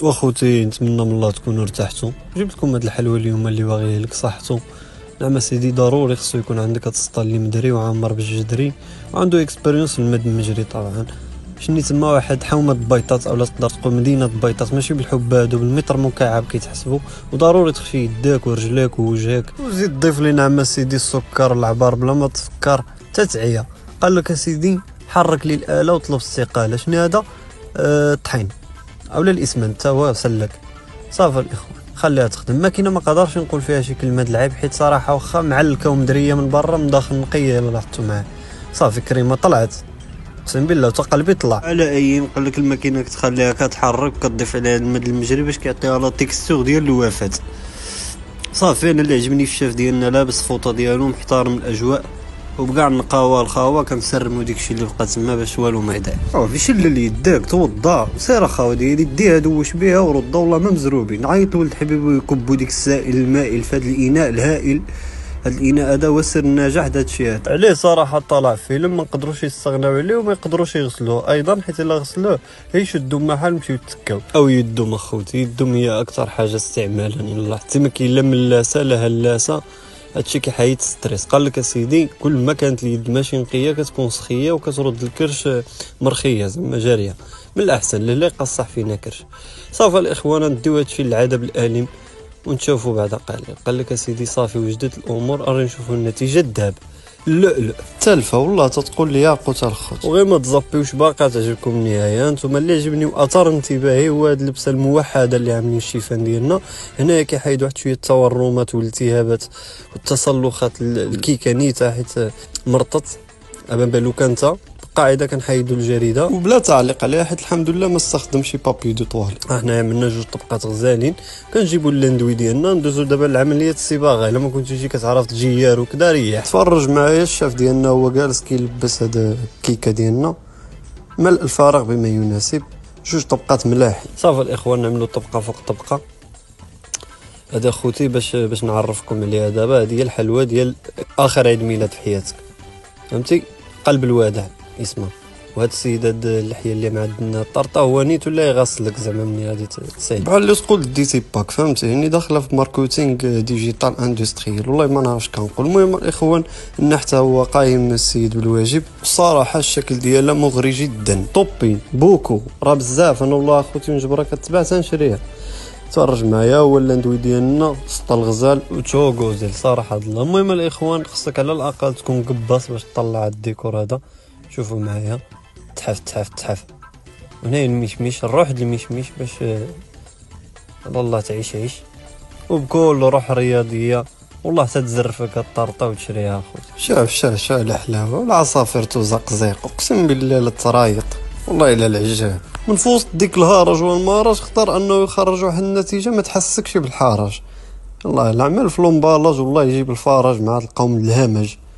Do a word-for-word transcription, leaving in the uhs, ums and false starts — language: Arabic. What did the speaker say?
واخوتي نتمنى من الله تكونوا ارتحتوا. جبت لكم هاد الحلوه اليوم اللي باغي لك صحتو. نعم سيدي، ضروري خصو يكون عندك هاد السطال اللي مدري وعامر بالجدري وعنده اكسبيريونس في المد المجري. طبعا شني تما واحد حومه بيطات اولا تقدر تقول مدينه بيطات، ماشي بالحباد وبالمتر مكعب كيتحسبوا، وضروري تخشي يداك ورجليك ووجهك. وزيد ضيف لي نعم سيدي السكر العبار بلا ما تفكر تتعيا. قال لك سيدي حرك لي الاله وطلب استقاله. شنو هذا؟ أه طحين اولا الاسمنت تا هو سلك. صافي الاخوان خليها تخدم. ماكينه ما قدرش نقول فيها شي كلمه العيب، حيت صراحه واخا معلكه ومدريه من برا من داخل نقيه الا لاحظتوا معاه. صافي كريمه طلعت اقسم بالله تا قلبي طلع. على ايام قال لك الماكينه كتخليها كتحرك وكتضيف عليها المد المجري باش كيعطيها لا تيكستور ديال الوفاه. صافي انا اللي عجبني في الشاف ديالنا لابس فوطه ديالو محترم الاجواء وبكاع النقاوه الخاوه كنسرمو ديكشي اللي بقى تما باش والو ما يضيع. صافي شل اللي يداك توضا سير اخاو ديالي ديها دوش بها ورد والله ما مزروبين. نعيط لولد حبيبي يكبوا ديك السائل المائل في هذا الاناء الهائل. هاد الاناء هذا هو سر النجاح د هادشي هذا. عليه صراحه طلع فيلم ما نقدروش يستغناو عليه وما يقدروش يغسلوه ايضا، حيت الا غسلوه يشدوا محل يمشيو يتكاو او يدوم. اخوتي يدوم هي اكثر حاجه استعمالا، الا لاحظتي ما كاين لا ملاسه لا هلاسه. هادشي كيحيد ستريس. قال لك اسيدي كل ما كانت اليد ماشي نقيه كتكون سخيه وكترد الكرش مرخيه زعما جاريه، من الاحسن اللي يقصح فينا كرش. صافي الاخوان نديو هادشي للعذاب الالم ونشوفوا بعد قليل. قال لك اسيدي صافي وجدت الامور اري نشوفوا النتيجه الذهب. اللؤلؤ تلفه والله تتقول لي ياقوت الخوت. وغير ما تزابيوش باقا تعجبكم النهايه. نتوما اللي عجبني واثار انتباهي هو هاد اللبسه الموحده اللي عاملين الشيفان ديالنا هنايا كيحيد واحد شويه التورمات والالتهابات والتصلخات الكيكانيته حيت مرطت ابان بالو كانت قاعده كنحيدوا الجريده وبلا تعليق عليها حيت الحمد لله ما استخدمش شي بابي دو طوال. حنا عملنا جوج طبقات غزالين كنجيبوا اللاندوي ديالنا ندوزو دابا لعمليه الصباغه. الا ما كنتيش جي كتعرف تجيار وكذا ريح. تفرج معايا الشاف ديالنا هو جالس كيلبس هاد الكيكه ديالنا ملء الفراغ بما يناسب. جوج طبقات ملاحي. صافي الاخوان نعملوا طبقه فوق طبقه. هذا خوتي باش باش نعرفكم عليها دابا. هذه هي الحلوه ديال اخر عيد ميلاد في حياتك، فهمتي؟ قلب الوداع اسمه. وهاد السيد هاد اللحيه اللي معدنا الطرطه هو نيت ولا يغسلك زعما ملي غادي تسيد بحال اللي تقول ديتي باك، فهمتي؟ يعني داخله في ماركتينغ ديجيتال اندستريال. والله ما نعرفش كنقول. المهم الاخوان ان حتى هو قايم السيد بالواجب. الصراحه الشكل ديالها مغري جدا. طوبي بوكو راه بزاف. انا والله اخوتي من جبره كتباع تنشريها. تفرج معايا هو اللاندوي ديالنا سط الغزال وتوغوزيل صراحه الله. المهم الاخوان خصك على الاقل تكون قباص باش تطلع الديكور هذا. شوفوا معايا تحف تحف تحف. هنا المشمش نروح للمشمش باش والله تعيش عيش وبكل روح رياضيه. والله تتزرفك الطرطه وتشريها اخوتي. شوف شوف شوف الحلاوه والعصافير تزقزيق اقسم بالله للترايط والله الا العجاب. من فوسط ديك الهرج والمهرج اختار انه يخرج واحد النتيجه ما تحسكش بالحرج. والله العمل في لومبالاج والله يجيب الفرج مع القوم الهمج.